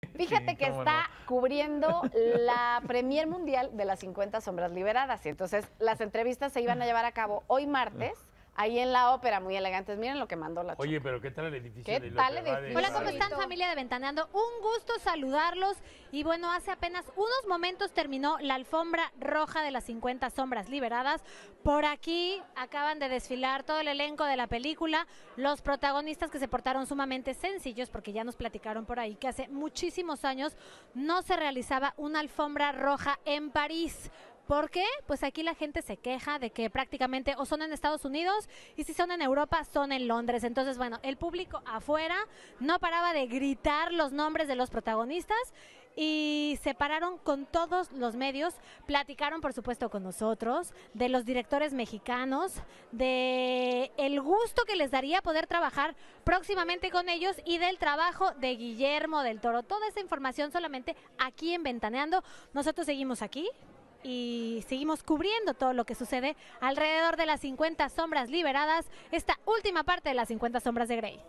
Fíjate que está cubriendo la premier mundial de las 50 sombras liberadas. Y entonces las entrevistas se iban a llevar a cabo hoy martes, ahí en la ópera, muy elegantes. Miren lo que mandó la chica. Oye, pero ¿qué tal el edificio? ¿Qué de tal el Ópera de edificio? Hola, ¿cómo están, familia de Ventaneando? Un gusto saludarlos. Y bueno, hace apenas unos momentos terminó la alfombra roja de las 50 sombras liberadas. Por aquí acaban de desfilar todo el elenco de la película, los protagonistas que se portaron sumamente sencillos, porque ya nos platicaron por ahí que hace muchísimos años no se realizaba una alfombra roja en París. ¿Por qué? Pues aquí la gente se queja de que prácticamente o son en Estados Unidos y si son en Europa son en Londres. Entonces, bueno, el público afuera no paraba de gritar los nombres de los protagonistas y se pararon con todos los medios, platicaron por supuesto con nosotros, de los directores mexicanos, de el gusto que les daría poder trabajar próximamente con ellos y del trabajo de Guillermo del Toro. Toda esa información solamente aquí en Ventaneando. Nosotros seguimos aquí y seguimos cubriendo todo lo que sucede alrededor de las 50 sombras liberadas, esta última parte de las 50 sombras de Grey.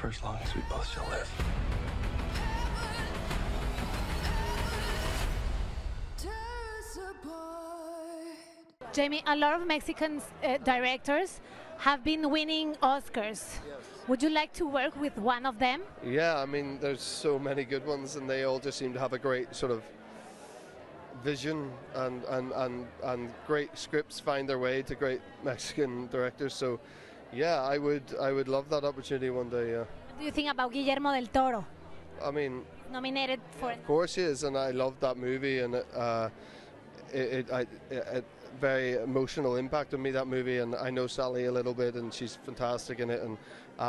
Jamie, a lot of Mexican directors have been winning Oscars. Would you like to work with one of them? Yeah, I mean, there's so many good ones, and they all just seem to have a great sort of vision and great scripts find their way to great Mexican directors. So, yeah, I would love that opportunity one day. Yeah. What do you think about Guillermo del Toro? I mean, Nominated for. of course he is, and I loved that movie, and it very emotional impact on me, that movie, and I know Sally a little bit, and she's fantastic in it, and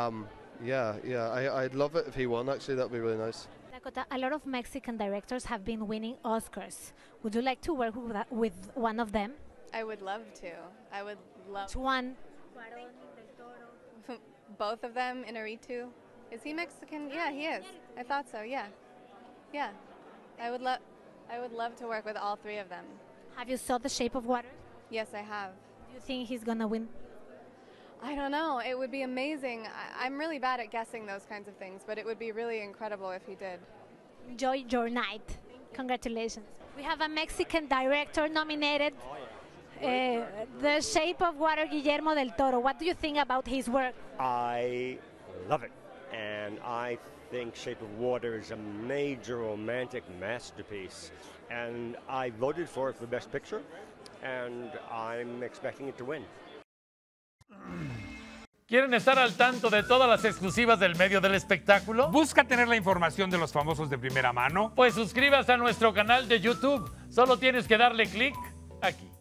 I'd love it if he won. Actually, that'd be really nice. Dakota, a lot of Mexican directors have been winning Oscars. Would you like to work with one of them? I would love to. I would love Which one? both of them. Inarritu. Is he Mexican? Yeah, he is. I thought so. Yeah, yeah. I would love to work with all three of them. Have you saw The Shape of Water? Yes, I have. Do you think he's gonna win? I don't know. It would be amazing. I'm really bad at guessing those kinds of things, but it would be really incredible if he did. Enjoy your night. Congratulations. We have a Mexican director nominated. The Shape of Water, Guillermo del Toro. What do you think about his work? I love it, and I think Shape of Water is a major romantic masterpiece, and I voted for it for Best Picture, and I'm expecting it to win. ¿Quieren estar al tanto de todas las exclusivas del medio del espectáculo? ¿Busca tener la información de los famosos de primera mano? Pues suscríbase a nuestro canal de YouTube. Solo tienes que darle clic aquí.